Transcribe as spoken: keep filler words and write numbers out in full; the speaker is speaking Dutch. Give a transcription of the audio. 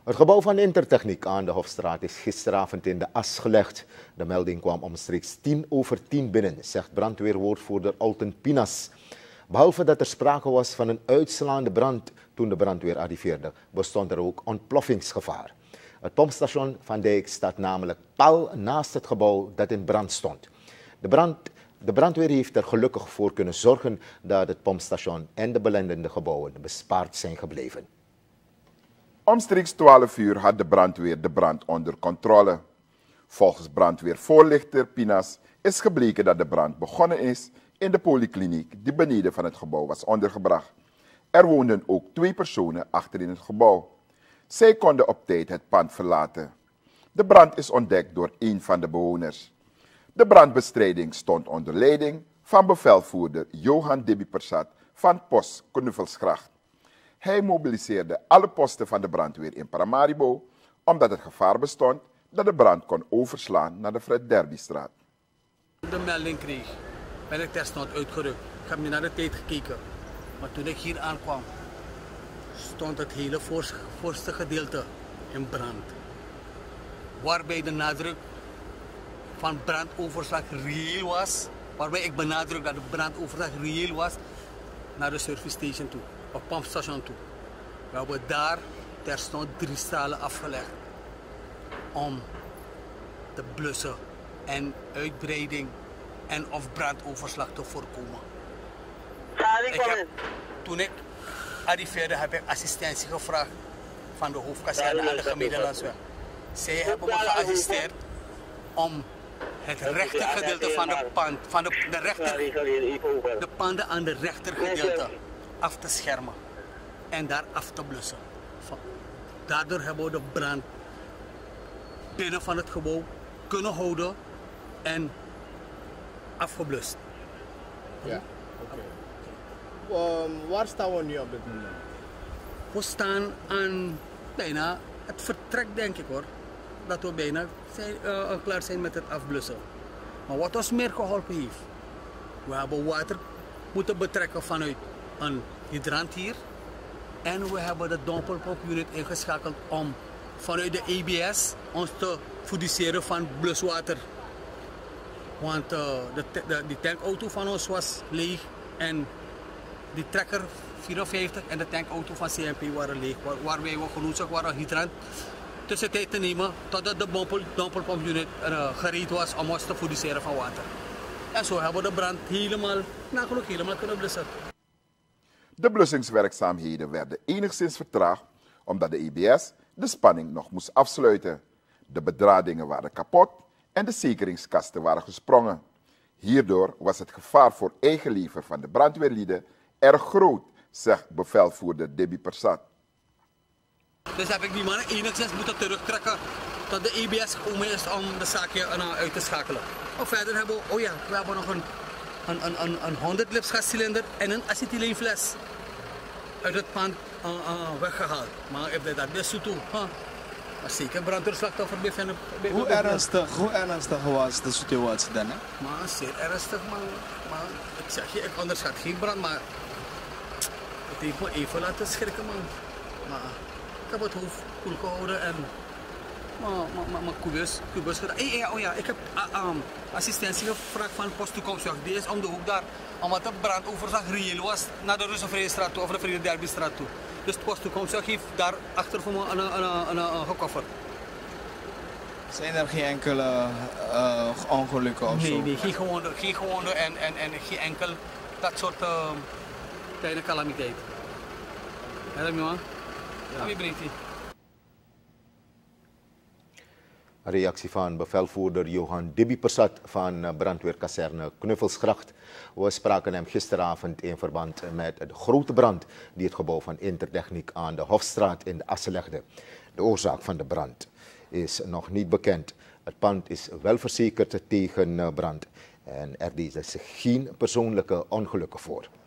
Het gebouw van Intertechniek aan de Hofstraat is gisteravond in de as gelegd. De melding kwam omstreeks tien over tien binnen, zegt brandweerwoordvoerder Alten Pinas. Behalve dat er sprake was van een uitslaande brand toen de brandweer arriveerde, bestond er ook ontploffingsgevaar. Het pompstation Van Dijk staat namelijk pal naast het gebouw dat in brand stond. De, brand, de brandweer heeft er gelukkig voor kunnen zorgen dat het pompstation en de belendende gebouwen bespaard zijn gebleven. Omstreeks twaalf uur had de brandweer de brand onder controle. Volgens brandweervoorlichter Pinas is gebleken dat de brand begonnen is in de polykliniek die beneden van het gebouw was ondergebracht. Er woonden ook twee personen achter in het gebouw. Zij konden op tijd het pand verlaten. De brand is ontdekt door een van de bewoners. De brandbestrijding stond onder leiding van bevelvoerder Johan Debi Persat van Post Knuffelschracht. Hij mobiliseerde alle posten van de brandweer in Paramaribo, omdat het gevaar bestond dat de brand kon overslaan naar de Fred Derbystraat. De melding kreeg, ben ik terstond uitgerukt. Ik heb niet naar de tijd gekeken. Maar toen ik hier aankwam, stond het hele voorste gedeelte in brand. Waarbij de nadruk van brandoverslag reëel was, waarbij ik benadruk dat de brandoverslag reëel was, naar de service station toe, of pompstation toe. We hebben daar terstond drie stralen afgelegd om te blussen en uitbreiding en of brandoverslag te voorkomen. Ik heb, toen ik arriveerde heb ik assistentie gevraagd van de hoofdkazerne aan de Gemeentelandsweg. Zij hebben me geassisteerd om het rechtergedeelte van de pand, van de, de, rechter, de panden aan de rechtergedeelte af te schermen en daar af te blussen. Daardoor hebben we de brand binnen van het gebouw kunnen houden en afgeblust. Ja, oké. Okay. Um, waar staan we nu op dit moment? We staan aan bijna het vertrek, denk ik hoor. Dat we bijna zijn, uh, klaar zijn met het afblussen. Maar wat ons meer geholpen heeft, we hebben water moeten betrekken vanuit een hydrant hier. En we hebben de dompelpompunit ingeschakeld om vanuit de E B S ons te produceren van bluswater. Want uh, de, de, die tankauto van ons was leeg en die trekker vierenvijftig en de tankauto van C M P waren leeg. Waar, waarbij we genoodzaakt waren een hydrant tussentijd te nemen totdat de dompelpompunit uh, gereed was om ons te produceren van water. En zo hebben we de brand helemaal, nagenoeg helemaal kunnen blussen. De blussingswerkzaamheden werden enigszins vertraagd omdat de E B S de spanning nog moest afsluiten. De bedradingen waren kapot en de zekeringskasten waren gesprongen. Hierdoor was het gevaar voor eigen leven van de brandweerlieden erg groot, zegt bevelvoerder Debi Persat. Dus heb ik die mannen enigszins moeten terugtrekken tot de E B S gekomen is om de zaakje uh, uit te schakelen. Of verder hebben we, oh ja, we hebben nog een, een, een, een, een honderd lips gascilinder en een acetyleenfles uit het pand uh, uh, weggehaald. Maar ik dat best zo toe. Huh? Maar zeker brandweerslachtoffer bij van de... Hoe ernstig, hoe ernstig was de situatie dan? Hè? Maar zeer ernstig man. Maar ik zeg je, ik onderschat geen brand, maar het heeft me even laten schrikken man. Maar ik heb het hoofd koel gehouden en maar, maar, maar, maar kubus, kubus gedaan. Hey, hey, oh ja, ik heb uh, um, assistentie gevraagd van Post Toekomstig. Die is om de hoek daar, omdat de brandoverslag reëel was naar de Russenvrijstraat toe of de Vrede Derbystraat toe. Dus Post Toekomstig heeft daar achter voor me een, een, een, een, een gekofferd. Zijn er geen enkele uh, ongelukken of nee, zo? Nee, geen gewonde, geen gewonde en, en, en geen enkel dat soort uh, kleine calamiteit. Help me man. Ja. Wie brengt die? Een reactie van bevelvoerder Johan Debi Persat van brandweerkazerne Knuffelschracht. We spraken hem gisteravond in verband met de grote brand die het gebouw van Intertechniek aan de Hofstraat in de assen legde. De oorzaak van de brand is nog niet bekend. Het pand is wel verzekerd tegen brand en er deden zich geen persoonlijke ongelukken voor.